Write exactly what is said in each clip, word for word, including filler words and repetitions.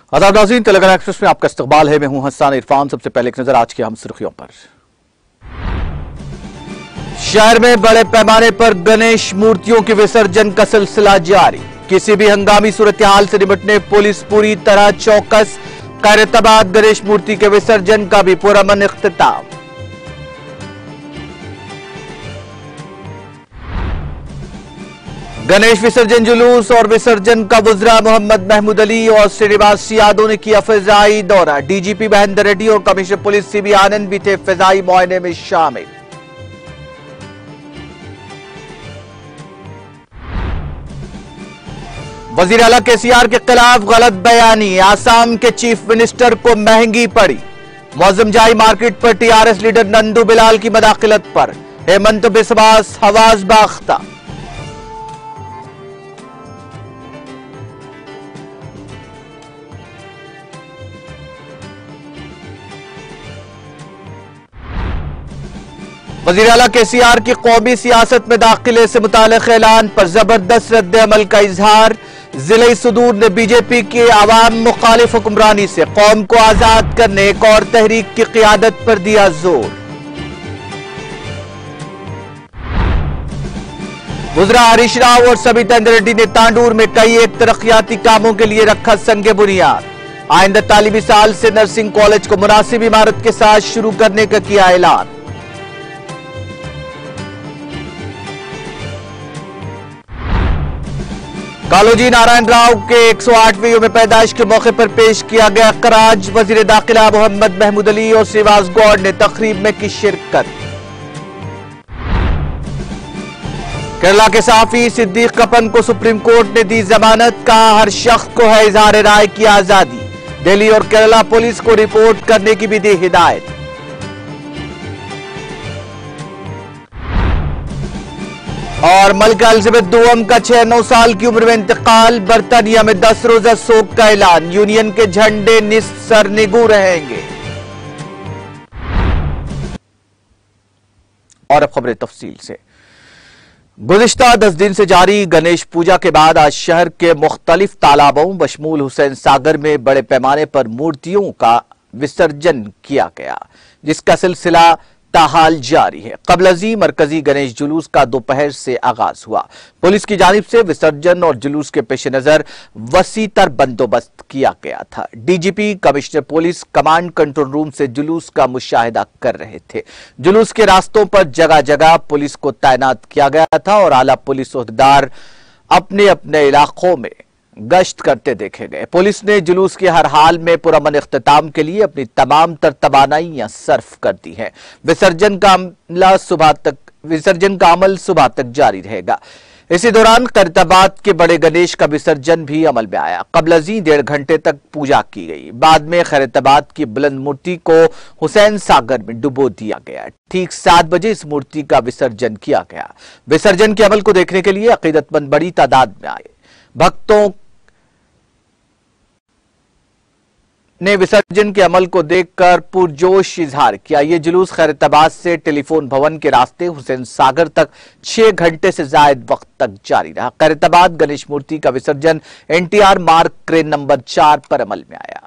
आदाब नाज़रीन, तेलंगाना एक्सप्रेस में आपका इस्तकबाल है। मैं हूं हसन इरफान। सबसे पहले एक नजर आज की अहम सुर्खियों पर। शहर में बड़े पैमाने पर गणेश मूर्तियों के विसर्जन का सिलसिला जारी। किसी भी हंगामी सूरत हाल से निपटने पुलिस पूरी तरह चौकस। खैरताबाद गणेश मूर्ति के विसर्जन का भी पुरअमन इख्तिताम। गणेश विसर्जन जुलूस और विसर्जन का वुज़रा मोहम्मद महमूद अली और श्रीनिवास यादव ने किया फिजाई दौरा। डीजीपी महेंद्र रेड्डी और कमिश्नर पुलिस सीबी आनंद भी थे फिजाई मुआयने में शामिल। वजीर आला केसीआर के खिलाफ गलत बयानी। आसाम के चीफ मिनिस्टर को महंगी पड़ी। मौजम जाई मार्केट पर टीआरएस लीडर नंदू बिलाल की मदाखिलत पर हेमंत बिस्वास हवास बाख्ता। वजीर आला केसीआर की कौमी सियासत में दाखिले से मुताल्लिक ऐलान पर जबरदस्त रद्द अमल का इजहार। जिले सुदूर ने बीजेपी के आवाम मुखालिफ हुक्मरानी से कौम को आजाद करने एक और तहरीक की क़ियादत पर दिया जोर। वुज़रा हरीश राव और सबिता इंद्र रेड्डी ने तांडूर में कई एक तरक्याती कामों के लिए रखा संगे बुनियाद। आइंदा तालीमी साल से नर्सिंग कॉलेज को मुनासिब इमारत के साथ शुरू करने का किया ऐलान। कालोजी नारायण राव के एक सौ आठवीं यौम पैदाइश के मौके पर पेश किया गया खराज। वजीर दाखिला मोहम्मद महमूद अली और श्रीवास गौड़ ने तकरीब में की शिरकत। केरला के साफी सिद्दीक कपन को सुप्रीम कोर्ट ने दी जमानत। कहा हर शख्स को है इजहार राय की आजादी। दिल्ली और केरला पुलिस को रिपोर्ट करने की भी दी हिदायत। और मलिका एलिजाबेथ दुआम का छह नौ साल की उम्र में इंतकाल। बर्तानिया में दस रोजा शोक का ऐलान। यूनियन के झंडे निस्फ सरनिगू रहेंगे। और अब खबरें तफसील से। गुज़िश्ता दस दिन से जारी गणेश पूजा के बाद आज शहर के मुख्तलिफ तालाबों बशमूल हुसैन सागर में बड़े पैमाने पर मूर्तियों का विसर्जन किया गया, जिसका सिलसिला ताहाल जारी है। कबलजी मरकजी गणेश जुलूस का दोपहर से आगाज हुआ। पुलिस की जानिब से विसर्जन और जुलूस के पेश नजर वसीतर बंदोबस्त किया गया था। DGP commissioner police command control room से जुलूस का मुशाहिदा कर रहे थे। जुलूस के रास्तों पर जगह जगह पुलिस को तैनात किया गया था और आला पुलिस ओहदेदार अपने अपने इलाकों में गश्त करते देखे गए। पुलिस ने जुलूस के हर हाल में पुरअमन इख्तिताम के लिए अपनी तमाम तर तवानाइयां सर्फ कर दी हैं। विसर्जन का अमल सुबह तक विसर्जन का अमल सुबह तक जारी रहेगा। इसी दौरान खैरताबाद के बड़े गणेश का विसर्जन भी अमल में आया। कबलजी डेढ़ घंटे तक पूजा की गई। बाद में खैरताबाद की बुलंद मूर्ति को हुसैन सागर में डुबो दिया गया। ठीक सात बजे इस मूर्ति का विसर्जन किया गया। विसर्जन के अमल को देखने के लिए अकीदतमंद बड़ी तादाद में आए। भक्तों ने विसर्जन के अमल को देखकर पुरजोश इजहार किया। यह जुलूस खैरताबाद से टेलीफोन भवन के रास्ते हुसैन सागर तक छह घंटे से जायद वक्त तक जारी रहा। खैरताबाद गणेश मूर्ति का विसर्जन एनटीआर मार्ग क्रेन नंबर चार पर अमल में आया।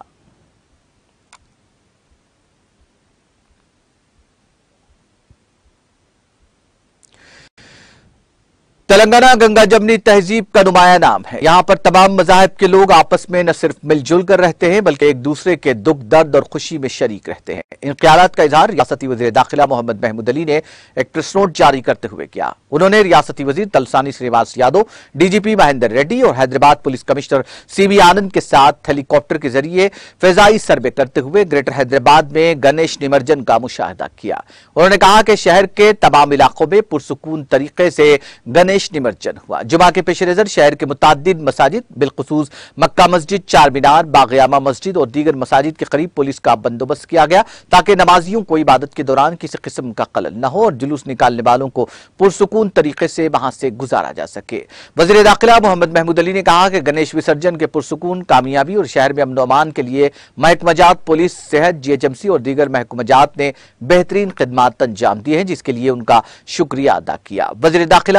तेलंगाना गंगा जमनी तहजीब का नुमाया नाम है। यहाँ पर तमाम मज़ाहिब के लोग आपस में न सिर्फ मिलजुल कर रहते हैं बल्कि एक दूसरे के दुख दर्द और खुशी में शरीक रहते हैं। इन ख्यालात का इजहार रियासती वज़ीर दाखिला मोहम्मद महमूद अली ने एक प्रेस नोट जारी करते हुए किया। उन्होंने रियासती वज़ीर तलसानी श्रीनिवास यादव, डीजीपी महेंद्र रेड्डी और Hyderabad police commissioner C B Anand के साथ हेलीकॉप्टर के जरिए फिजाई सर्वे करते हुए ग्रेटर हैदराबाद में गणेश निमज्जन का मुशाहिदा किया। उन्होंने कहा कि शहर के तमाम इलाकों में पुरसुकून तरीके से गणेश निमज्जन हुआ। जुमा के पेश नजर शहर के मुतादिद मसाजिद बिलखुसूस मक्का मस्जिद, चार मीनार, बाग़यामा मस्जिद और दीगर मसाजिद के करीब पुलिस का बंदोबस्त किया गया ताकि नमाजियों को इबादत के दौरान किसी किस्म का खलल न हो और जुलूस निकालने वालों को पुरसुकून तरीके से वहां से गुजारा जा सके। वज़ीर दाखिला मोहम्मद महमूद अली ने कहा कि गणेश विसर्जन के पुरसुकून कामयाबी और शहर में अमन अमान के लिए महकमजात पुलिस, सेहत, जीएचएमसी और दीगर महकमजात ने बेहतरीन खिदमात अंजाम दी है, जिसके लिए उनका शुक्रिया अदा किया। वज़ीर दाखिला मोहम्मद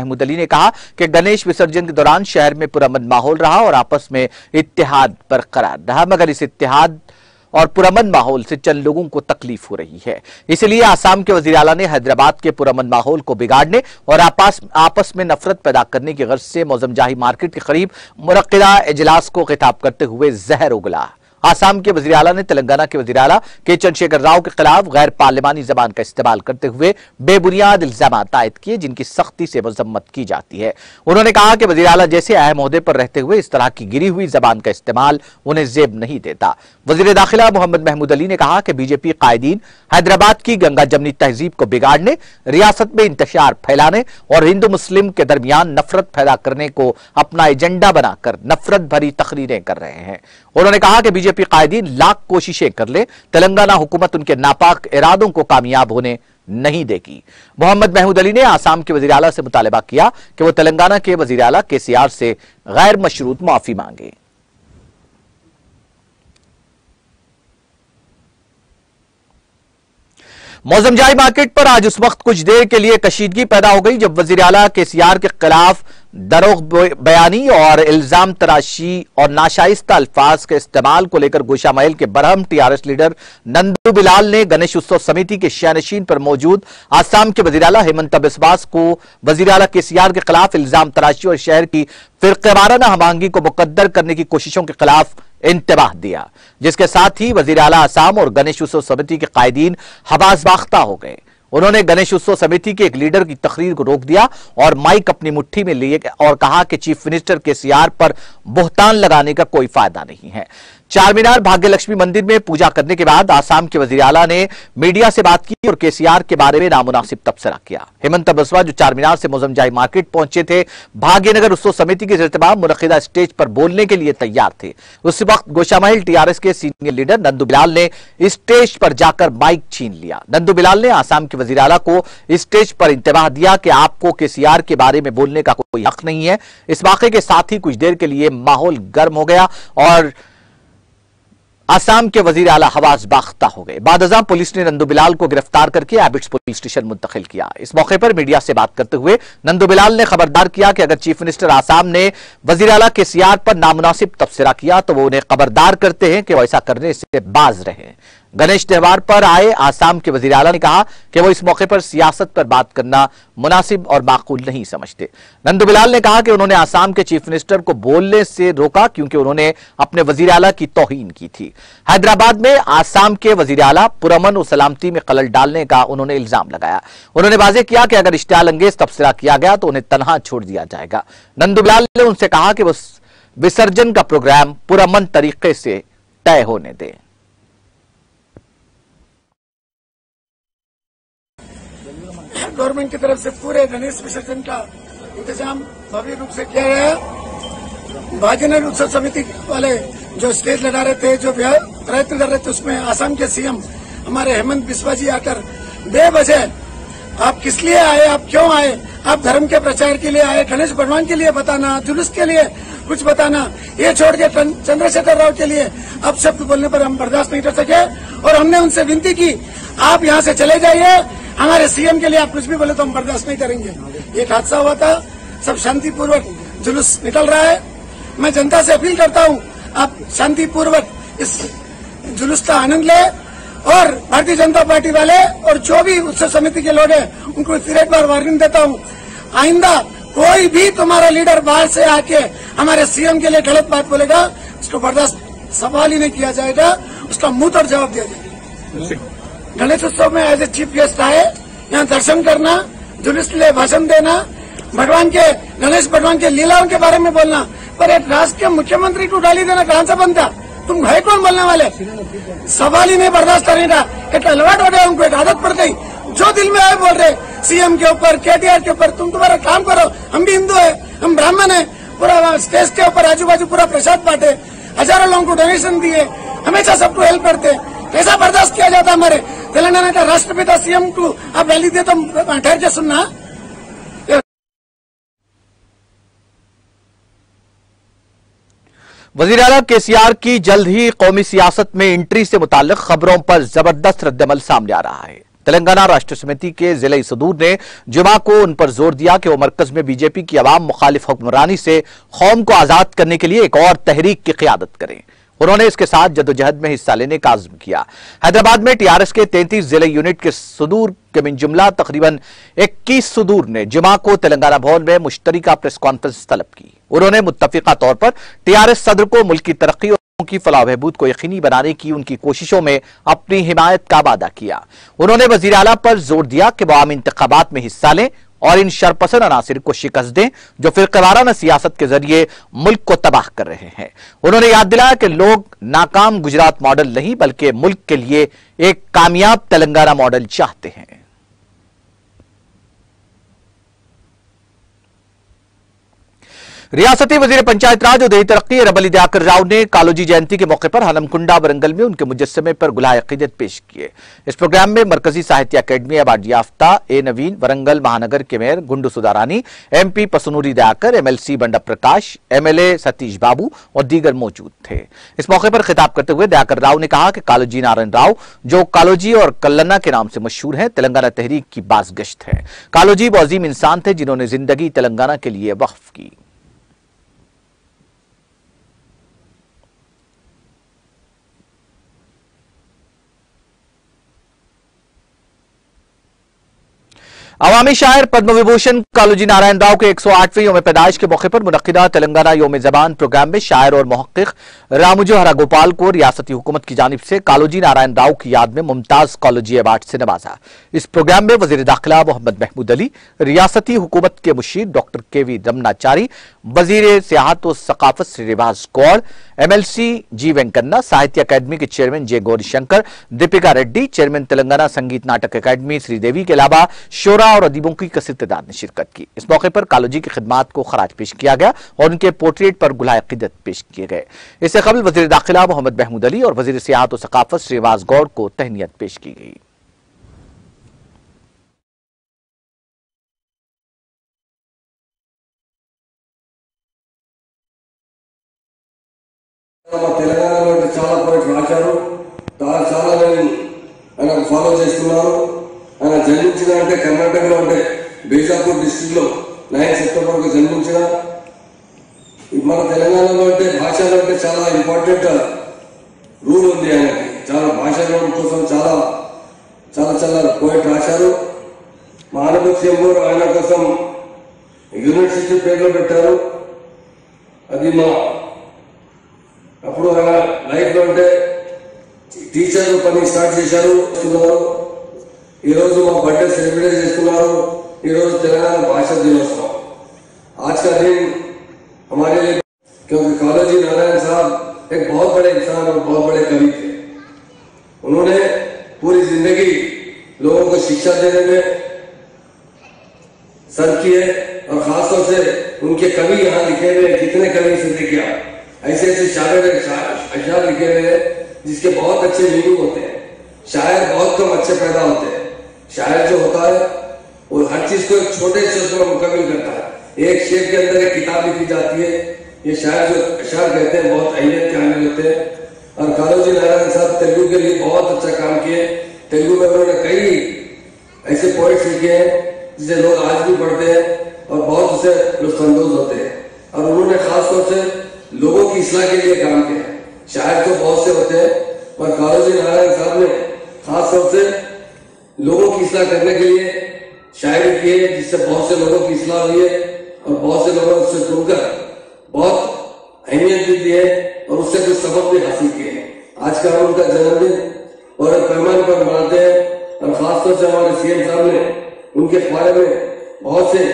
महमूद अली ने कहा कि गणेश विसर्जन के दौरान शहर में पुरअमन माहौल रहा और आपस में इत्तेहाद बरकरार रहा, मगर इस इत्तेहाद और पुरअमन माहौल से चंद लोगों को तकलीफ हो रही है। इसलिए आसाम के वजीर आला ने हैदराबाद के पुरअमन माहौल को बिगाड़ने और आपस आपस में नफरत पैदा करने की गर्ज से मौजमजाही मार्केट के करीब मुनक्किदा इजलास को खिताब करते हुए जहर उगला। आसाम के वजीर आला ने तेलंगाना के वजीर आला के चंद्रशेखर राव के खिलाफ गैर पार्लिमानी जबान का इस्तेमाल करते हुए बेबुनियाद इल्जाम आयद किए, जिनकी सख्ती से मजम्मत की जाती है। उन्होंने कहा कि वजीर आला जैसे अहम ओहदे पर रहते हुए इस तरह की गिरी हुई जबान का इस्तेमाल उन्हें जेब नहीं देता। वजीर दाखिला मोहम्मद महमूद अली ने कहा कि बीजेपी कायदीन हैदराबाद की गंगा जमनी तहजीब को बिगाड़ने, रियासत में इंतशार फैलाने और हिंदू मुस्लिम के दरमियान नफरत पैदा करने को अपना एजेंडा बनाकर नफरत भरी तकरीरें कर रहे हैं। उन्होंने कहा कि बीजेपी कायदीन लाख कोशिशें कर ले, तेलंगाना हुकूमत उनके नापाक इरादों को कामयाब होने नहीं देगी। मोहम्मद महमूद अली ने आसाम के वजीर आला से मुतालबा किया कि वो तेलंगाना के वजीर आला केसीआर से गैर मशरूत माफी मांगे। मौजमजाही मार्केट पर आज उस वक्त कुछ देर के लिए कशीदगी पैदा हो गई जब वजीर आला केसीआर के खिलाफ दरोग बयानी और इल्जाम तराशी और नाशाइस्ता अल्फाज के इस्तेमाल को लेकर गोशामहल के बरहम टीआरएस लीडर नंदू बिलाल ने गणेश उत्सव समिति के शयनशीन पर मौजूद आसाम के वजीर आला हेमंत बिस्वास को वजीर आला केसीआर के खिलाफ इल्जाम तराशी और शहर की फिरकेवाराना हमआहंगी को मुकद्दर करने की कोशिशों के खिलाफ इंतबाह दिया, जिसके साथ ही वजीर आला आसाम और गणेश उत्सव समिति के कायदीन हबासबाख्ता हो गए। उन्होंने गणेश उत्सव समिति के एक लीडर की तकरीर को रोक दिया और माइक अपनी मुट्ठी में लिए और कहा कि चीफ मिनिस्टर केसीआर पर बोहतान लगाने का कोई फायदा नहीं है। चारमीनार भाग्य लक्ष्मी मंदिर में पूजा करने के बाद आसाम के वजीर आला ने मीडिया से बात की और केसीआर के बारे में नामुनासिब तबसरा किया। हेमंत बिस्वा जो चारमीनार से मौजमजाही मार्केट पहुंचे थे, भाग्यनगर उत्सव समिति के इर्तिबाब मुनक्किदा स्टेज पर बोलने के लिए तैयार थे। उस वक्त गोशामहल टीआरएस के सीनियर लीडर नंदू बिलाल ने स्टेज पर जाकर माइक छीन लिया। नंदू बिलाल ने आसाम के वजीर आला को स्टेज पर इंतबाह दिया कि आपको केसीआर के बारे में बोलने का कोई हक नहीं है। इस वाक़े के साथ ही कुछ देर के लिए माहौल गर्म हो गया और आसाम के वजीर आला हवास बाख्ता हो गए। बादअज़ां पुलिस ने नंदू बिलाल को गिरफ्तार करके एबिट्स पुलिस स्टेशन मुंतकिल किया। इस मौके पर मीडिया से बात करते हुए नंदू बिलाल ने खबरदार किया कि अगर चीफ मिनिस्टर आसाम ने वजीर आला केसीआर पर नामुनासिब तबसरा किया तो वो उन्हें खबरदार करते हैं कि वो ऐसा करने से बाज रहे। गणेश त्योहार पर आए आसाम के वजीर आला ने कहा कि वो इस मौके पर सियासत पर बात करना मुनासिब और माकूल नहीं समझते। नंदू बिलाल ने कहा कि उन्होंने आसाम के चीफ मिनिस्टर को बोलने से रोका क्योंकि उन्होंने अपने वजीर आला की तौहीन की थी। हैदराबाद में आसाम के वजीर आला पुरअमन और सलामती में खलल डालने का उन्होंने इल्जाम लगाया। उन्होंने वाज़ेह किया कि अगर इश्तियाल अंगेज तबसरा किया गया तो उन्हें तनहा छोड़ दिया जाएगा। नंदू बिलाल ने उनसे कहा कि वो विसर्जन का प्रोग्राम पुरअमन तरीके से तय होने दें। गवर्नमेंट की तरफ से पूरे गणेश विसर्जन का इंतजाम भव्य रूप से किया गया है। भाग्यनगर उत्सव समिति वाले जो स्टेज लगा रहे थे, जो प्रयत्न कर रहे थे, उसमें आसाम के सीएम हमारे हेमंत बिस्वा जी आकर बेवजह आप किस लिए आए, आप क्यों आए, आप धर्म के प्रचार के लिए आए, गणेश भगवान के लिए बताना, जुलूस के लिए कुछ बताना, ये छोड़ के चंद्रशेखर राव के लिए अब शब्द बोलने पर हम बर्दाश्त नहीं कर सके और हमने उनसे विनती की आप यहाँ से चले जाइए, हमारे सीएम के लिए आप कुछ भी बोले तो हम बर्दाश्त नहीं करेंगे। एक हादसा हुआ था, सब शांतिपूर्वक जुलूस निकल रहा है। मैं जनता से अपील करता हूँ आप शांतिपूर्वक इस जुलूस का आनंद ले और भारतीय जनता पार्टी वाले और जो भी उत्सव समिति के लोग हैं उनको फिर एक बार वार्निंग देता हूँ, आइंदा कोई भी तुम्हारा लीडर बाहर से आके हमारे सीएम के लिए गलत बात बोलेगा, उसको बर्दाश्त सवाल ही नहीं किया जाएगा, उसका मुंह तोड़ जवाब दिया जाएगा। गणेश उत्सव में एज ए चीफ गेस्ट आए, यहाँ दर्शन करना, जुलूस के लिए भाषण देना, भगवान के गणेश भगवान के लीलाओं के बारे में बोलना, पर एक राष्ट्र के मुख्यमंत्री को गाली देना कहाँ से बनता? तुम है कौन बोलने वाले? सवाल ही नहीं बर्दाश्त करने का। एक अलवाट हो गया, उनको एक आदत पड़ गई, जो दिल में आए बोल रहे सीएम के ऊपर, केटीआर के ऊपर। तुम तुम्हारा काम करो, हम भी हिंदू है, हम ब्राह्मण है, पूरा स्टेज के ऊपर आजू बाजू पूरा प्रसाद बांटे, हजारों लोगों को डोनेशन दिए, हमेशा सबको हेल्प करते, कैसा बर्दाश्त किया जाता? हमारे तेलंगाना का राष्ट्रपिता सीएम को आप रैली दे तो ठहर के सुनना। वजीर आला केसीआर की जल्द ही कौमी सियासत में एंट्री से मुताल्लिक खबरों पर जबरदस्त रद्दअमल सामने आ रहा है। तेलंगाना राष्ट्र समिति के जिले सदूर ने जुमा को उन पर जोर दिया कि वो मरकज में बीजेपी की अवाम मुखालिफ हुक्मरानी से कौम को आजाद करने के लिए एक और तहरीक की क़ियादत करें। उन्होंने इसके साथ जदोजहद में हिस्सा लेने का आज़म किया। हैदराबाद में टीआरएस के तैंतीस जिले यूनिट के सदूर के मिन जुमला तकरीबन इक्कीस सदूर ने जुमा को तेलंगाना भवन में मुश्तरका प्रेस कॉन्फ्रेंस तलब की। उन्होंने मुत्तफिका तौर पर टीआरएस सदर को मुल्क की तरक्की और की फलाह बहबूद को यकीनी बनाने की उनकी कोशिशों में अपनी हिमायत का वादा किया। उन्होंने वजीर आला पर जोर दिया कि वो आम इंतखाबात में हिस्सा लें और इन शरपसंद अनासिर को शिकस्त दें जो फिरकावाराना सियासत के जरिए मुल्क को तबाह कर रहे हैं। उन्होंने याद दिलाया कि लोग नाकाम गुजरात मॉडल नहीं बल्कि मुल्क के लिए एक कामयाब तेलंगाना मॉडल चाहते हैं। रियासती वजीर पंचायत राज और देही तरक्की रबली दयाकर राव ने कालोजी जयंती के मौके पर हनमकुंडा वरंगल में उनके मुजस्समे पर गुलाह अकीदत पेश किए। इस प्रोग्राम में मरकजी साहित्य अकेडमी अवार्ड याफ्ता ए नवीन, वरंगल महानगर के mayor Gundu Sudharani, MP Pasunoori Dayakar, MLC Banda Prakash, MLA Satish Babu और दीगर मौजूद थे। इस मौके पर खिताब करते हुए दयाकर राव ने कहा कि कालोजी नारायण राव जो कालोजी और कल्लन्ना के नाम से मशहूर हैं, तेलंगाना तहरीक की बाज़गश्त है। कालोजी वो अजीम इंसान थे जिन्होंने जिंदगी तेलंगाना के लिए वक्फ की। अवामी शायर पद्म विभूषण कालोजी नारायण राव के एक सौ आठवें योम पैदाइश के मौके पर मुनक्किदा तेलंगाना योम ज़बान प्रोग्राम में शायर और मुहक्किक रामुजो हरा गोपाल को रियासती हुकूमत की जानिब से कालोजी नारायण राव की याद में मुमताज कालोजी अवार्ड से नवाजा। इस प्रोग्राम में वजीर दाखिला मोहम्मद महमूद अली, रियासती हुकूमत के मुशीर डॉक्टर के वी रमनाचारी, वजीर सियाहत और सकाफत श्रीनिवास गौड़, एमएलसी जी वेंकन्ना, साहित्य अकादमी के chairman J Gaurishankar, Deepika Reddy, chairman Telangana Sangeet Natak अकादमी श्रीदेवी के अलावा शोरा और अदीबों की कसरत तादाद ने शिरकत की। इस मौके पर कालोजी की खिदमात को खराज पेश किया गया और उनके पोर्ट्रेट पर गुलाह अकीदत पेश किए गए। इससे कबल वजीर दाखिला मोहम्मद महमूद अली और वजीर सियाहत और सकाफत श्रीनिवास गौड़ को तहनीत पेश की गई। తెలంగాణలో చాలా పోయిట్ రాశారు, చాలా నేను ఆయన ఫాలో చేస్తున్నారు. ఆయన జన్మించిన అంటే కర్ణాటకలో అంటే బీజాపూర్ డిస్ట్రిక్ట్ లో నైన్ సెప్టెంబర్ కు జన్మించిన. మన తెలంగాణలో అంటే భాషలో అంటే చాలా ఇంపార్టెంట్ రూల్ ఉంది. ఆయనకి చాలా భాషల కోసం చాలా చాలా చాలా పోయిట్ రాశారు. మానవత్యం కూడా ఆయన కోసం యూనివర్సిటీ పేర్లో పెట్టారు. అది మా అప్పుడు ఆయన లైఫ్ లో అంటే టీచర్ పని స్టార్ట్ చేశారు. ఈ రోజు మా बर्थडे सेलिब्रेट చేస్తున్నారు. ఈ రోజు తెలంగాణ భాషా దినోత్సవం. आज का दिन हमारे लिए, क्योंकि कालोजी नारायण साहब एक बहुत बड़े इंसान और बहुत बड़े कवि थे. उन्होंने पूरी जिंदगी लोगों को शिक्षा देने में सर किए और खासतौर से उनके कवि यहाँ लिखे हुए कितने कवि से देखिए ऐसे ऐसे शायर अशार लिखे हुए हैं जिसके बहुत अच्छे मीनिंग होते हैं. शायर बहुत कम अच्छे पैदा होते हैं. शायर जो होता है वो हर चीज को एक छोटे शब्द में मुकम्मल करता है. एक शेर के अंदर एक किताब लिखी जाती है. ये शायर जो अशार कहते हैं बहुत अहमियत के हामिल होते हैं. और कालोजी नारायण साहब तेलुगु के लिए बहुत अच्छा काम किए. तेलुगु में उन्होंने कई ऐसे पोइट्स लिखे हैं जिसे लोग आज भी पढ़ते हैं और बहुत उसे लुत्फानंदोज होते हैं. और उन्होंने खासतौर से लोगों की इस्लाह के लिए काम किया. शायर तो बहुत से होते हैं पर कालोजी नारायण साहब ने खासतौर से लोगों की इस्लाह करने के लिए शायरी की है जिससे बहुत से लोगों की इस्लाह हुई है और बहुत से लोगों से सुनकर बहुत अहमियत भी दी है और उससे कुछ सबक भी हासिल किए हैं. आज का उनका जन्मदिन और पैमाने पर मनाते हैं और खासतौर से हमारे सीएम साहब ने उनके बारे में बहुत से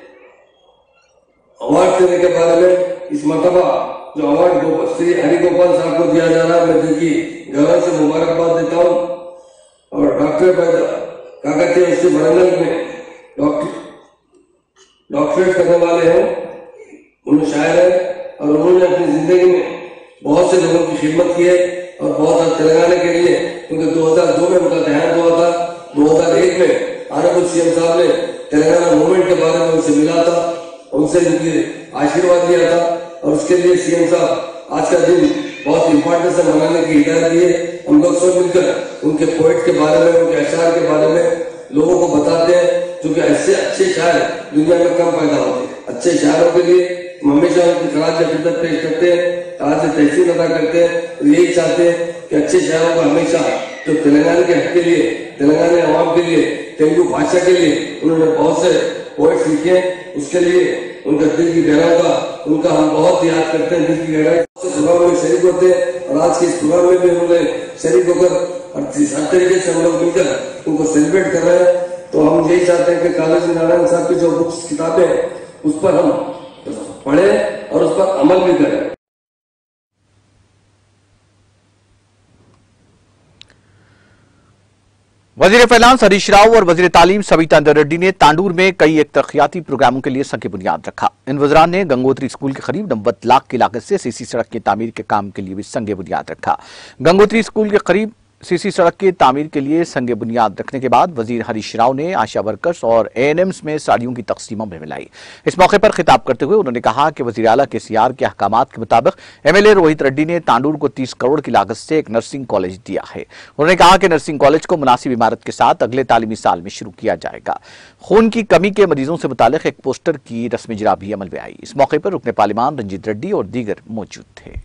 अवार्ड देने के बारे में इस मरतबा जो अवार्ड श्री हरि गोपाल साहब को दिया जा रहा है मैं दिल की गौरव से मुबारकबाद देता हूँ. और डॉक्टर काकतीय उससे वरंगल में डॉक्टर डॉक्टरेट करने वाले हैं. उन्होंने शायर है और उन्होंने अपनी जिंदगी में बहुत से लोगों की खिदमत की है और बहुत तेलंगाना के लिए, क्योंकि दो हज़ार दो में उनका देहांत हुआ था. दो हज़ार एक में ऑनरेबल सीएम साहब ने तेलंगाना मूवमेंट के बारे में उनसे मिला था, उनसे उनकी आशीर्वाद लिया था और उसके लिए सीएम साहब आज का दिन बहुत इम्पोर्टेंस से मनाने की हिदायत दी है। हम लोग सब मिलकर उनके पोएट के बारे में, उनके अशार के बारे में लोगों को बताते हैं, क्योंकि ऐसे अच्छे शायर दुनिया में कम पैदा होते हैं। अच्छे शायरों के लिए हम हमेशा उनकी खराज खिदमत पेश करते हैं, खराज तहसीन अदा करते हैं। यही चाहते हैं कि अच्छे शायरों को हमेशा जो तेलंगाना के हक के लिए, तेलंगाना अवाम के लिए, तेलुगु भाषा के लिए उन्होंने बहुत से पोएट्स लिखे, उसके लिए उनका दिल की गहराई का उनका हम बहुत याद करते हैं। दिल की गहराई से प्रोग्राम में शरीक होते हैं और आज के इस प्रोग्राम में भी उन्होंने शरीक होकर हर तरीके से हम लोग मिलकर उनको सेलिब्रेट कर रहे हैं। तो हम यही चाहते हैं कि कालाजी नारायण साहब की जो बुक्स किताबें उस पर हम पढ़ें और उस पर अमल भी करें। वजीर फाइनेंस हरीश राव और वजीर तालीम सविता इंदर रेड्डी ने तांडूर में कई एक तरक्याती प्रोग्रामों के लिए संग बुनियाद रखा। इन वज़रान ने गंगोत्री स्कूल के करीब नब्बे लाख की लागत से सीसी सड़क की तामीर के काम के लिए भी संग बुनियाद रखा। गंगोत्री स्कूल के करीब सीसी सड़क की तामीर के लिए संग बुनियाद रखने के बाद वजीर हरीश राव ने आशा वर्कर्स और एएनएम्स में साड़ियों की तकसीमों में मिलाई। इस मौके पर खिताब करते हुए उन्होंने कहा कि वजीर आला के सीआर के अहकामात के मुताबिक एमएलए रोहित रेड्डी ने तांडूर को तीस करोड़ की लागत से एक नर्सिंग कॉलेज दिया है। उन्होंने कहा कि नर्सिंग कॉलेज को मुनासिब इमारत के साथ अगले तालीमी साल में शुरू किया जाएगा। खून की कमी के मरीजों से मुतालिक एक पोस्टर की रस्म इजरा भी अमल में आई। इस मौके पर रुकने पार्लिमान रंजीत रेड्डी और दीगर मौजूद थे।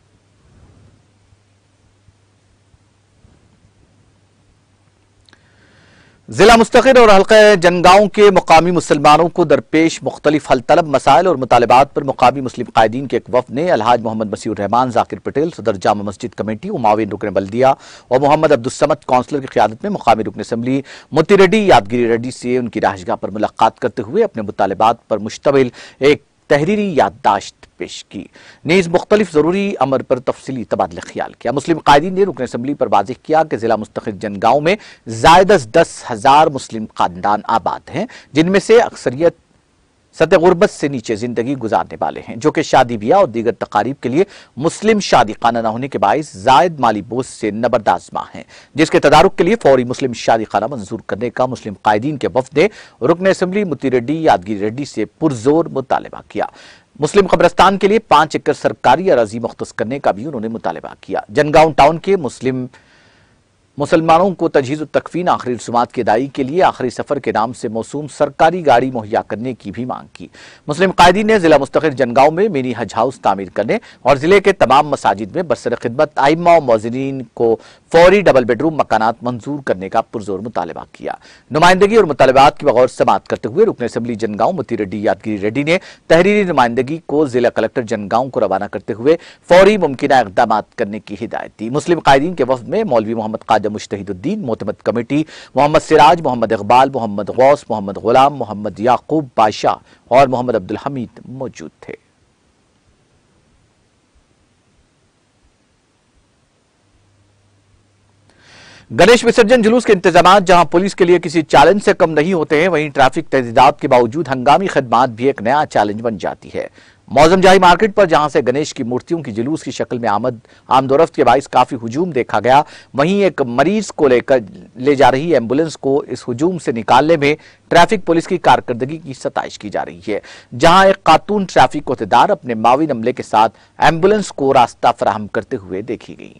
जिला मुस्तकिर और हल्का जनगांव के मुकामी मुसलमानों को दरपेश मुख्तलिफ हल तलब मसाइल और मुतालबात पर मुकामी मुस्लिम कायदीन के एक वफ्द ने अलहाज मोहम्मद मसीहुर रहमान जाकिर पटेल सदर जामा मस्जिद कमेटी और माविन रुकन बल्दिया और मोहम्मद अब्दुस्समद काउंसलर की क़ियादत में मुकामी रुकन असम्बली मुत्ती रेड्डी यादगिरी रेड्डी से उनकी राहजगाह पर मुलाकात करते हुए अपने मुतालबात पर मुश्तमिल एक तहरीरी याददाश्त पेश की। नीज मुख्तलिफ जरूरी अमर पर तफसीली तबादला ख्याल किया। मुस्लिम कायदीन ने रुकन असम्बली पर वाज़ेह किया कि जिला मुस्तकिर जनगांव में ज़ायद दस हजार मुस्लिम खानदान आबाद हैं, जिनमें से अक्सरियत सतह गुर्बत से नीचे जिंदगी गुजारने वाले हैं, जो कि शादी ब्याह और दीगर तकारीब के लिए मुस्लिम शादी खाना न होने के बाइस जायद माली बोझ से नबरदाजमा हैं, जिसके तदारुक के लिए फौरी मुस्लिम शादी खाना मंजूर करने का मुस्लिम कायदीन के वफ्द ने रुकन असम्बली मुत्ती रेड्डी यादगिरी रेड्डी से पुरजोर मुतालबा किया। मुस्लिम कब्रस्तान के लिए पांच एकड़ सरकारी अराजी मुख्तस करने का भी उन्होंने मुतालबा किया। जनगांव टाउन के मुस्लिम मुसलमानों को तजहीज़ तकफीन आखिरी रसूमात की अदायगी के लिए आखिरी सफर के नाम से मौसूम सरकारी गाड़ी मुहैया करने की भी मांग की। मुस्लिम कायदीन ने जिला मुस्तकिर जनगांव में मिनी हज हाउस तामीर करने और जिले के तमाम मसाजिद में बरसर खिदमत आइम्मा और मौज़िनीन को फौरी डबल बेडरूम मकानात मंजूर करने का पुरजोर मुतालबा किया। नुमाइंदगी और मुतालबात की बगौर समाअत करते हुए रुकन असम्बली जनगांव मुत्ती रेड्डी यादगिरी रेड्डी ने तहरीरी नुमाइंदगी को जिला कलेक्टर जनगांव को रवाना करते हुए फौरी मुमकिना इक़दाम करने की हिदायत दी। मुस्लिम कायदीन के वफ्द में मौलवी मोहम्मद मुश्तहिदुद्दीन, मोतमद कमेटी, मोहम्मद सिराज, मोहम्मद इकबाल, मोहम्मद गौस, मोहम्मद गुलाम, मोहम्मद याकूब बादशाह और मोहम्मद अब्दुल हमीद मौजूद थे। गणेश विसर्जन जुलूस के इंतजाम जहां पुलिस के लिए किसी चैलेंज से कम नहीं होते हैं, वहीं ट्रैफिक तहदीदात के बावजूद हंगामी खदमात भी एक नया चैलेंज बन जाती है। मौजम जाही मार्केट पर जहां से गणेश की मूर्तियों की जुलूस की शक्ल में आमद आमदोरफ्त के बाइस काफी हुजूम देखा गया, वहीं एक मरीज को लेकर ले जा रही एम्बुलेंस को इस हुजूम से निकालने में ट्रैफिक पुलिस की कारकर्दगी की सताइश की जा रही है। जहां एक खातून ट्रैफिक कोतेदार अपने माविन अमले के साथ एम्बुलेंस को रास्ता फराहम करते हुए देखी गई।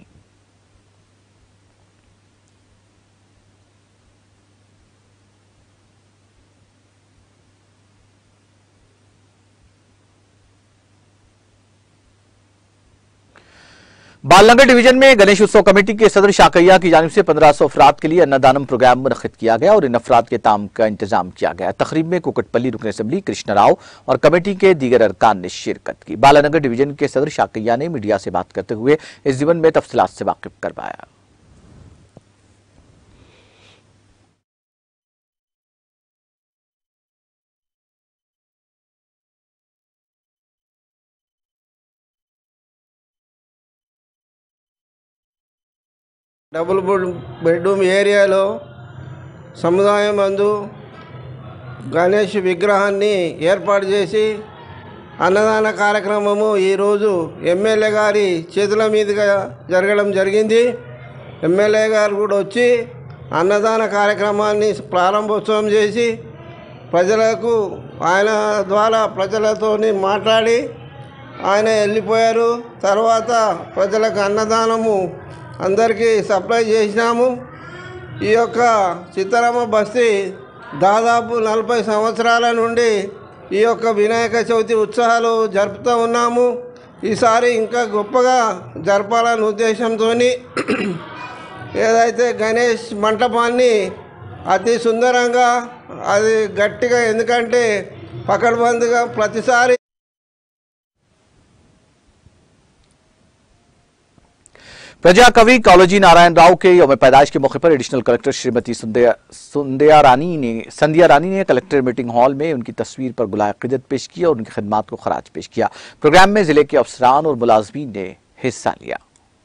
बालनगर डिवीजन में गणेश उत्सव कमेटी के सदर शाकैया की जानिब से पंद्रह सौ अफराद के लिए अन्नदानम प्रोग्राम मुनक्किद किया गया और इन अफराद के ताम का इंतजाम किया गया। तकरीब में कुकटपल्ली रुकन असम्बली कृष्ण राव और कमेटी के दीगर अरकान ने शिरकत की। बालनगर डिवीजन के सदर शाकैया ने मीडिया से बात करते हुए इस जीवन में तफसीलात से वाकिफ करवाया। డబుల్ బెడ్రూమ్ ఏరియాలో సముదాయం మందు గణేష్ విగ్రహాన్ని ఏర్పాటు చేసి అన్నదాన కార్యక్రమము ఈరోజు ఎమ్మెల్యే గారి చేతుల మీదుగా జరగడం జరిగింది. ఎమ్మెల్యే గారు కూడా వచ్చి అన్నదాన కార్యక్రమాన్ని ప్రారంభోత్సవం చేసి ప్రజలకు ఆయన ద్వారా ప్రజలతోని మాట్లాడి ఆయన వెళ్ళిపోయారు. తర్వాత ప్రజలకు అన్నదానము అందరికీ సప్లై చేసినాము. ఈ యొక్క సీతారామ బస్తీ దాదాపు నలభై సంవత్సరాల నుండి ఈ యొక్క వినాయక చవితి ఉత్సవాలు జరుపుతూ ఉన్నాము. ఈసారి ఇంకా గొప్పగా జరపాలనే ఉద్దేశంతో ఏదైతే గణేష్ మంటపాన్ని అతి సుందరంగా అది గట్టిగా, ఎందుకంటే పకడ్బందీగా ప్రతిసారి प्रजा कवि कालोजी नारायण राव के यौम पैदाइश के मौके पर एडिशनल कलेक्टर श्रीमती संध्या रानी ने संध्या रानी ने कलेक्टर मीटिंग हॉल में उनकी तस्वीर पर गुलाए अकीदत पेश किया और उनकी खिदमात को खराज पेश किया। प्रोग्राम में जिले के अफसरान और मुलाजमीन ने हिस्सा लिया।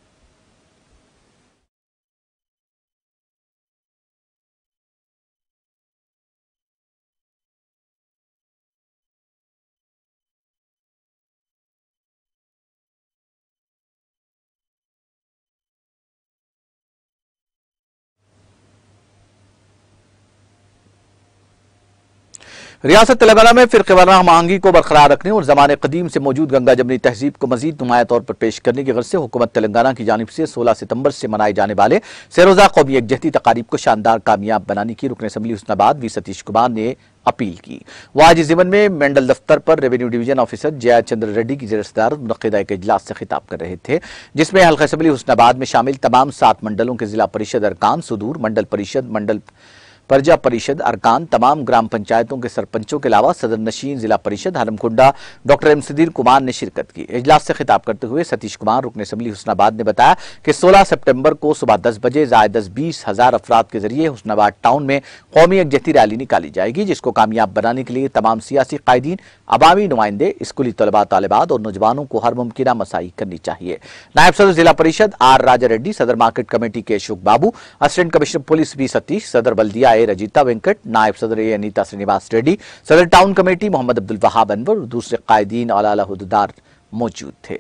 रियासत तेलंगाना में फिरके वाराना महंगी को बरकरार रखने और जमाने कदीम से मौजूद गंगा जमनी तहजीब को मजीद नुमाया तौर पर पेश करने की गर्ज से हुकूमत तेलंगाना की जानिब से सोलह सितंबर से मनाए जाने वाले सेरोजा कौमी यकजहती तकारीब को शानदार कामयाब बनाने की रुकन असम्बली हुस्नाबाद वी सतीश कुमार ने अपील की। वो आज जीवन में मंडल दफ्तर पर revenue division officer Jaya Chandra Reddy की जेर सदारत मुनक्किदा एक इजलास से खिताब कर रहे थे, जिसमें हल्का असम्बली हुस्नाबाद में शामिल तमाम सात मंडलों के जिला परिषद अरकान, सुदूर मंडल परिषद, मंडल प्रजा परिषद अरकान, तमाम ग्राम पंचायतों के सरपंचों के अलावा सदर नशीन जिला परिषद हरमकुंडा डॉक्टर एम सदीर कुमार ने शिरकत की। इजलास से खिताब करते हुए सतीश कुमार रुकन असम्बली हुस्नाबाद ने बताया कि सोलह सितंबर को सुबह दस बजे जायदस बीस हजार अफराद के जरिए हुस्नाबाद टाउन में कौमी यकजहती रैली निकाली जाएगी, जिसको कामयाब बनाने के लिए तमाम सियासी कायदीन, अवामी नुमाइंदे, स्कूली तलबा तालिबात और नौजवानों को हर मुमकिन मसाई करनी चाहिए। नायब सदर जिला परिषद आर राजा रेड्डी, सदर मार्केट कमेटी के Ashok Babu, assistant commissioner police B Satish, सदर बल्दिया ए रजीता वेंकट, नायब सदर ए अनीता श्रीनिवास रेड्डी, सदर टाउन कमेटी मोहम्मद अब्दुल वहाब अनवर और दूसरे कायदीन और आला हुद्देदार मौजूद थे।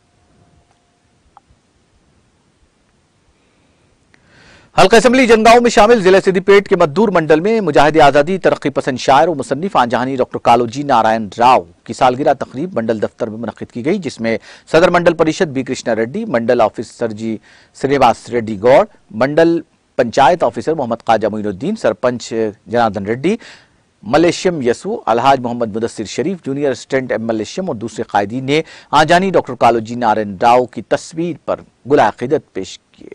हल्का असम्बली जनगांव में शामिल जिले सिद्दीपेट के मद्दूर मंडल में मुजाहिद आजादी तरक्की पसंद शायर और मुसन्निफ आजहानी डॉक्टर कालोजी नारायण राव की सालगिरह तकरीब मंडल दफ्तर में मुनक्किद की गई, जिसमें सदर mandal parishad B Krishna Reddy, mandal officer G Srinivas Reddy Goud, mandal panchayat officer Mohammed Khaja Moinuddin, sarpanch Janardhan Reddy, Malleshyam Yesu, अलहाज Mohammed Mudassir Sharif, junior assistant M Malleshyam और दूसरे कायदीन ने आजानी डॉक्टर कालोजी नारायण राव की तस्वीर पर गुलाए अकीदत पेश किए।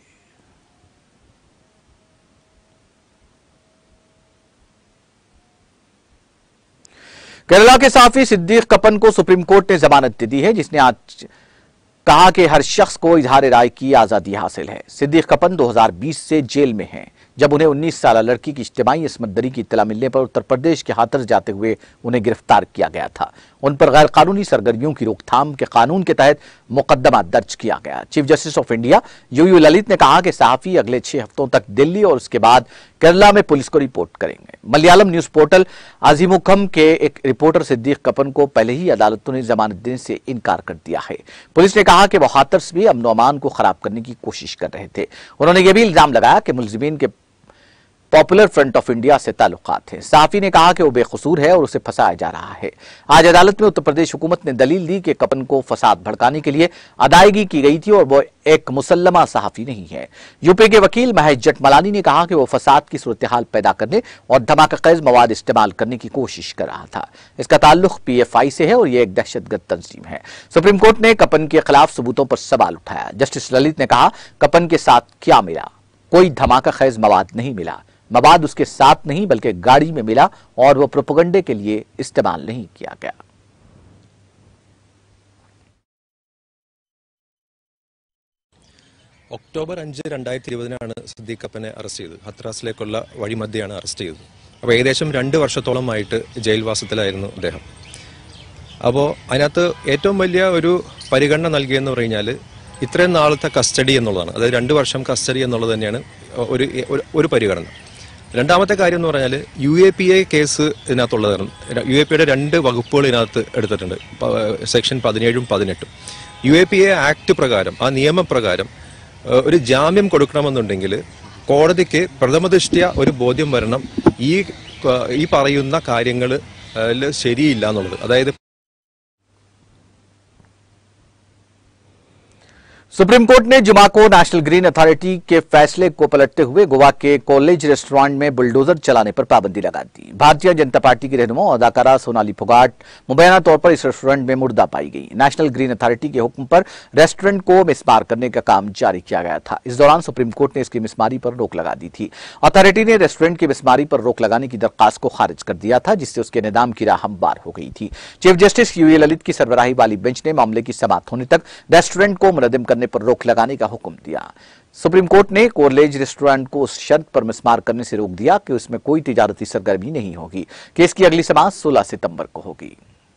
केरला के साफी सिद्दीक कपन को सुप्रीम कोर्ट ने जमानत दे दी है, जिसने आज कहा कि हर शख्स को इजहार राय की आजादी हासिल है। सिद्दीक कपन दो हज़ार बीस से जेल में हैं, जब उन्हें उन्नीस साल लड़की की इज्तिमाई इसमत दरी की इत्तला मिलने पर उत्तर प्रदेश के हाथरस जाते हुए उन्हें गिरफ्तार किया गया था। उन पर गैर कानूनी सरगर्मियों की रोकथाम के कानून के तहत मुकदमा दर्ज किया गया। Chief justice of India U U Lalit ने कहा कि सहाफी अगले छह हफ्तों तक दिल्ली और उसके बाद केरला में पुलिस को रिपोर्ट करेंगे। मलयालम न्यूज पोर्टल अजीमुखम के एक रिपोर्टर सिद्दीक कपन को पहले ही अदालतों ने जमानत देने से इनकार कर दिया है। पुलिस ने कहा कि वो हाथरस में अमन अमान को खराब करने की कोशिश कर रहे थे। उन्होंने यह भी इल्जाम लगाया कि मुलजिमीन के पॉपुलर फ्रंट ऑफ इंडिया से ताल्लुकात हैं। साफी ने कहा कि वो बेकसूर है और उसे फंसाया जा रहा है। आज अदालत में उत्तर प्रदेश हुकूमत ने दलील दी कि कपन को फसाद भड़काने के लिए अदायगी की गई थी और वो एक मुसल्लमा सहाफी नहीं है। यूपी के वकील महेश जटमलानी ने कहा कि वो फसाद की सूरत हाल पैदा करने और धमाकेखेज मवाद इस्तेमाल करने की कोशिश कर रहा था। इसका ताल्लुक पी एफ आई से है और ये एक दहशतगर्द तंजीम है। सुप्रीम कोर्ट ने कपन के खिलाफ सबूतों पर सवाल उठाया। जस्टिस ललित ने कहा, कपन के साथ क्या मिला? कोई धमाकेखेज मवाद नहीं मिला। मवाद उसके साथ नहीं बल्कि गाड़ी में मिला और वो प्रोपेगेंडे के लिए इस्तेमाल नहीं किया गया। ഒക്ടോബർ അഞ്ച് രണ്ടായിരത്തി ഇരുപതിനാണ് സിദ്ദീഖ് കപ്പനെ അറസ്റ്റ് ചെയ്തത്. ഹത്രാസിലേക്കുള്ള വഴിമധ്യയാണ് അറസ്റ്റ് ചെയ്തത്. അപ്പോൾ ഏകദേശം രണ്ട് വർഷത്തോളമായിട്ട് ജയിൽവാസത്തിലായിരുന്നു അദ്ദേഹം. അപ്പോൾ അതിനകത്ത് ഏറ്റവും വലിയ ഒരു പരിഗണന നൽകിയെന്ന് പറഞ്ഞാൽ ഇത്രയും നാളത്തെ കസ്റ്റഡി എന്നുള്ളതാണ്. അതായത് രണ്ട് വർഷം കസ്റ്റഡി എന്നുള്ളത് തന്നെയാണ് ഒരു ഒരു പരിഗണന. രണ്ടാമത്തെ കാര്യം എന്ന് പറഞ്ഞാൽ U A P A case ഇതിനകത്തുള്ളതാണ്. യു എ പി എയുടെ രണ്ട് വകുപ്പുകൾ ഇതിനകത്ത് എടുത്തിട്ടുണ്ട്, സെക്ഷൻ പതിനേഴും പതിനെട്ടും. U A P A act പ്രകാരം, ആ നിയമപ്രകാരം ഒരു ജാമ്യം കൊടുക്കണമെന്നുണ്ടെങ്കിൽ കോടതിക്ക് പ്രഥമദൃഷ്ട്യ ഒരു ബോധ്യം വരണം ഈ ഈ പറയുന്ന കാര്യങ്ങൾ ശരിയില്ല എന്നുള്ളത്. അതായത് सुप्रीम कोर्ट ने जुमा को नेशनल ग्रीन अथॉरिटी के फैसले को पलटते हुए गोवा के कॉलेज रेस्टोरेंट में बुलडोजर चलाने पर पाबंदी लगा दी। भारतीय जनता पार्टी की रहनुमा और अदाकारा सोनाली फोगाट मुबैना तौर पर इस रेस्टोरेंट में मुर्दा पाई गई। नेशनल ग्रीन अथॉरिटी के हुक्म पर रेस्टोरेंट को मिसमार करने का काम जारी किया गया था। इस दौरान सुप्रीम कोर्ट ने इसकी मिसमारी पर रोक लगा दी थी। अथॉरिटी ने रेस्टोरेंट की मिसमारी पर रोक लगाने की दरखास्त को खारिज कर दिया था, जिससे उसके निदाम की राह हमवार हो गई थी। चीफ जस्टिस यूए ललित की सरबराही वाली बेंच ने मामले की समाप्त होने तक रेस्टोरेंट को मुनद्दिम करने पर रोक लगाने का हुक्म दिया। सुप्रीम कोर्ट ने कॉलेज रेस्टोरेंट को उस शर्त पर मिसमार करने से रोक दिया कि उसमें कोई तिजारती सरगर्मी नहीं होगी। केस की अगली समाअत सोलह सितंबर को होगी।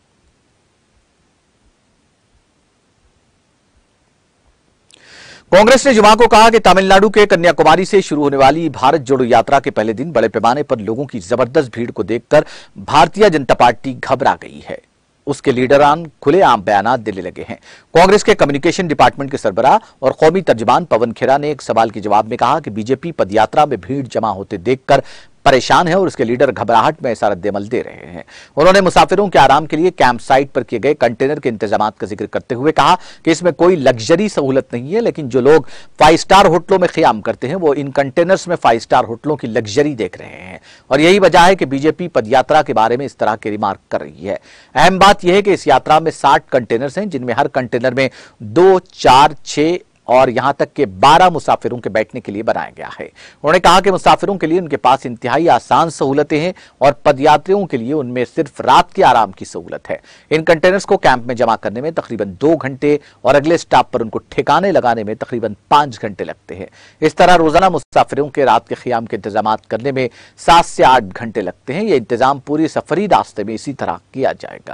कांग्रेस ने जुमा को कहा कि तमिलनाडु के कन्याकुमारी से शुरू होने वाली भारत जोड़ो यात्रा के पहले दिन बड़े पैमाने पर लोगों की जबरदस्त भीड़ को देखकर भारतीय जनता पार्टी घबरा गई है। उसके लीडरान खुलेआम बयानात देने लगे हैं। कांग्रेस के कम्युनिकेशन डिपार्टमेंट के सरबराह और कौमी तर्जमान पवन खेरा ने एक सवाल के जवाब में कहा कि बीजेपी पदयात्रा में भीड़ जमा होते देखकर परेशान है और उसके लीडर घबराहट में ऐसा रद्देमल दे रहे हैं। उन्होंने मुसाफिरों के आराम के लिए कैंप साइट पर किए गए कंटेनर के इंतजाम का जिक्र करते हुए कहा कि इसमें कोई लग्जरी सहूलत नहीं है, लेकिन जो लोग फाइव स्टार होटलों में क़याम करते हैं वो इन कंटेनर्स में फाइव स्टार होटलों की लग्जरी देख रहे हैं और यही वजह है कि बीजेपी पदयात्रा के बारे में इस तरह के रिमार्क कर रही है। अहम बात यह है कि इस यात्रा में साठ कंटेनर्स हैं, जिनमें हर कंटेनर में दो, चार, छह और यहां तक के बारह मुसाफिरों के बैठने के लिए बनाया गया है। उन्होंने कहा कि मुसाफिरों के लिए उनके पास इंतहाई आसान सहूलतें हैं और पदयात्रियों के लिए उनमें सिर्फ रात के आराम की सहूलत है। इन कंटेनर्स को कैंप में जमा करने में तकरीबन दो घंटे और अगले स्टॉप पर उनको ठिकाने लगाने में तकरीबन पांच घंटे लगते हैं। इस तरह रोजाना मुसाफिरों के रात के क़याम के इंतजाम करने में सात से आठ घंटे लगते हैं। यह इंतजाम पूरे सफरी रास्ते में इसी तरह किया जाएगा।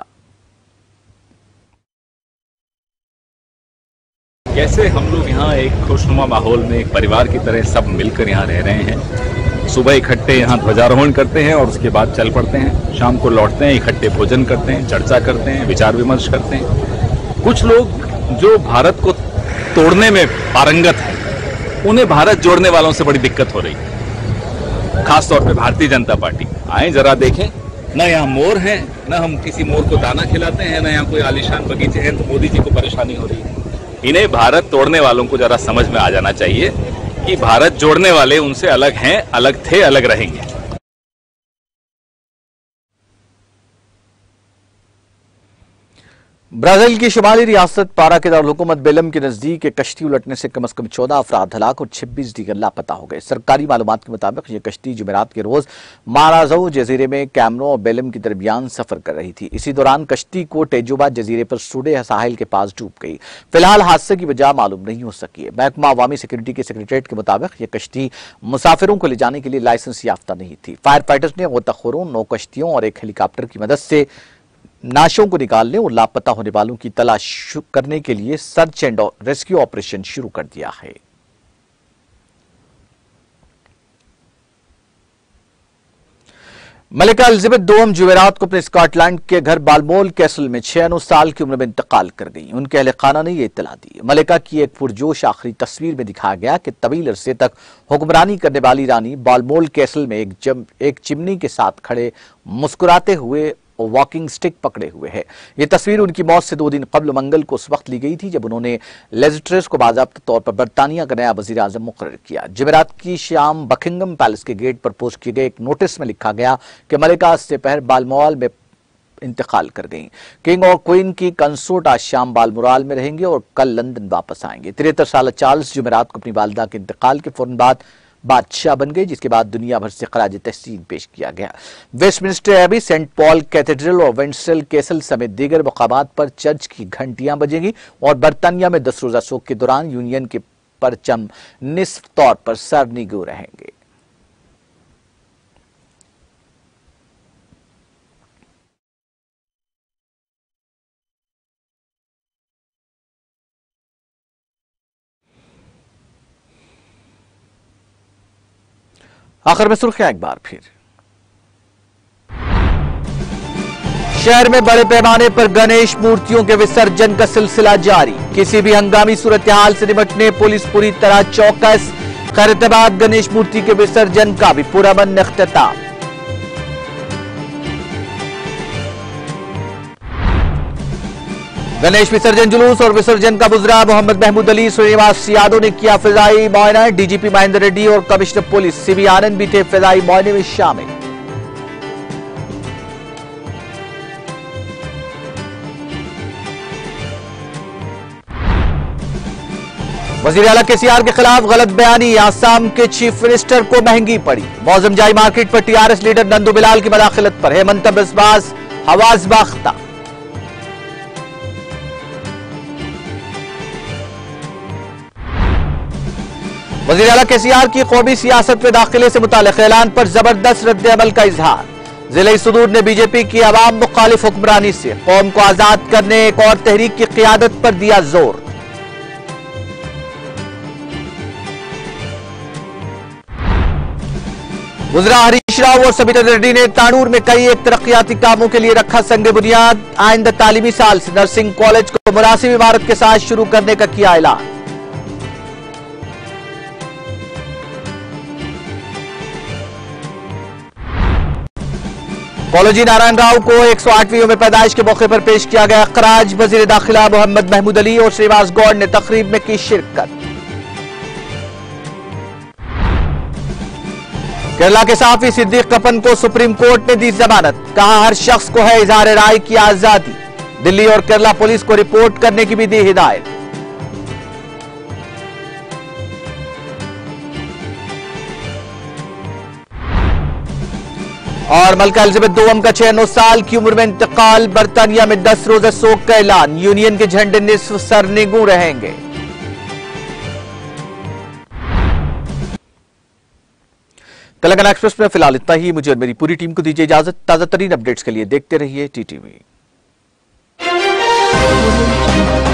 कैसे हम लोग यहाँ एक खुशनुमा माहौल में एक परिवार की तरह सब मिलकर यहाँ रह रहे हैं। सुबह इकट्ठे यहाँ ध्वजारोहण करते हैं और उसके बाद चल पड़ते हैं। शाम को लौटते हैं, इकट्ठे भोजन करते हैं, चर्चा करते हैं, विचार विमर्श करते हैं। कुछ लोग जो भारत को तोड़ने में पारंगत हैं, उन्हें भारत जोड़ने वालों से बड़ी दिक्कत हो रही है, खासतौर पर भारतीय जनता पार्टी। आए जरा देखें, न यहाँ मोर है, न हम किसी मोर को दाना खिलाते हैं, न यहाँ कोई आलीशान बगीचे हैं, तो मोदी जी को परेशानी हो रही है। इन्हें भारत तोड़ने वालों को जरा समझ में आ जाना चाहिए कि भारत जोड़ने वाले उनसे अलग हैं, अलग थे, अलग रहेंगे। ब्राजील की शुमाली रियासत पारा के दारुल-हुकूमत बेलम के नजदीक एक कश्ती उलटने से कम अज कम चौदह अफराद हलाक और छब्बीस दीगर लापता हो गए। सरकारी मालूमात के मुताबिक यह कश्ती जुमेरात के रोज माराजो जजीरे में कैमरो और बेलम के दरमियान सफर कर रही थी। इसी दौरान कश्ती को टेजुबा जजीरे पर सुडे साहिल के पास डूब गई। फिलहाल हादसे की वजह मालूम नहीं हो सकी है। महकमा अवामी सिक्योरिटी के सेक्रेटरीट के मुताबिक यह कश्ती मुसाफिरों को ले जाने के लिए लाइसेंस याफ्ता नहीं थी। फायर फाइटर्स ने गोताखोरों, नौ कश्तियों और एक हेलीकॉप्टर की मदद से नाशों को निकालने और लापता होने वालों की तलाश करने के लिए सर्च एंड रेस्क्यू ऑपरेशन शुरू कर दिया है। मलिका एलिजाबेथ दोम जुमेरात को अपने स्कॉटलैंड के घर बालमोल कैसल में छियानवे साल की उम्र में इंतकाल कर गई। उनके अहले खाना ने यह इत्तला दी। मलिका की एक पुरजोश आखिरी तस्वीर में दिखाया गया कि तवील अरसे तक हुक्मरानी करने वाली रानी बालमोल कैसल में एक, जम, एक चिमनी के साथ खड़े मुस्कुराते हुए वॉकिंग स्टिक पकड़े हुए है। यह तस्वीर उनकी मौत से दो दिन कबल मंगल को उस वक्त ली गई थी जब उन्होंने लेज़ट्रेस को बाज़ाब्ता तौर पर बरतानिया का नया वज़ीर आज़म मुकर्रर किया। जुमेरात की शाम बकिंगम पैलेस के गेट पर पोस्ट किए गए एक नोटिस में लिखा गया कि मलिका आज दोपहर बालमोराल में इंतकाल कर गई। किंग और क्वीन की कंसोर्ट आज शाम बालमोराल में रहेंगे और कल लंदन वापस आएंगे। तिहत्तर साल चार्ल्स जुमेरात को अपनी वालिदा के इंतकाल के फौरन बाद बादशाह बन गए, जिसके बाद दुनिया भर से खराज तहसीन पेश किया गया। Westminster Abbey, Saint Paul Cathedral और विंडसर कैसल समेत दीगर मकामात पर चर्च की घंटियां बजेंगी और बरतानिया में दस रोजा शोक के दौरान यूनियन के परचम निस्फ तौर पर सरनिगो रहेंगे। आखिर में सुर्खियां एक बार फिर। शहर में बड़े पैमाने पर गणेश मूर्तियों के विसर्जन का सिलसिला जारी। किसी भी हंगामी सूरत हाल से निपटने पुलिस पूरी तरह चौकस। खैरताबाद गणेश मूर्ति के विसर्जन का भी पुरअमन इख्तिताम। गणेश विसर्जन जुलूस और विसर्जन का मुजरा मोहम्मद महमूद अली, श्रीनिवास यादव ने किया फिजाई मुआयना। डीजीपी महेंद्र रेड्डी और कमिश्नर पुलिस सीबी आनंद भी थे फिजाई मुआयने में शामिल। वजीर आला केसीआर के खिलाफ गलत बयानी, आसाम के चीफ मिनिस्टर को महंगी पड़ी। मौजम जाई मार्केट पर टीआरएस लीडर नंदू बिलाल की मदाखिलत पर हेमंत बिस्वास हवास बाख्ता। वजीर आला केसीआर की कौमी सियासत में दाखिले से मुताल्लिक ऐलान पर जबरदस्त रद्द अमल का इजहार। जिले सुदूर ने बीजेपी की अवाम मुखालिफ हुक्मरानी से कौम को आजाद करने एक और तहरीक की क़ियादत पर दिया जोर। वज़ीरा हरीश राव और सबिता रेड्डी ने तानूर में कई एक तरक्याती कामों के लिए रखा संग बुनियाद। आइंदा तालीमी साल से नर्सिंग कॉलेज को मुनासिब इमारत के साथ शुरू करने का किया ऐलान। कॉलेजी नारायण राव को एक सौ आठवीं में पैदाइश के मौके पर पेश किया गया खराज। वजीर दाखिला मोहम्मद महमूद अली और श्रीनिवास गौड़ ने तकरीब में की शिरकत। केरला के सहाफी सिद्दीक कपन को सुप्रीम कोर्ट ने दी जमानत, कहा हर शख्स को है इजहार राय की आजादी। दिल्ली और केरला पुलिस को रिपोर्ट करने की भी दी हिदायत। और मलका एलिजाबेथ दोम का छियानवे साल की उम्र में इंतकाल। बर्तानिया में दस रोजा शोक का ऐलान। यूनियन के झंडे निस्फ सरनिगू रहेंगे। तेलंगाना एक्सप्रेस में फिलहाल इतना ही। मुझे और मेरी पूरी टीम को दीजिए इजाजत। ताजा तरीन अपडेट्स के लिए देखते रहिए टीटीवी।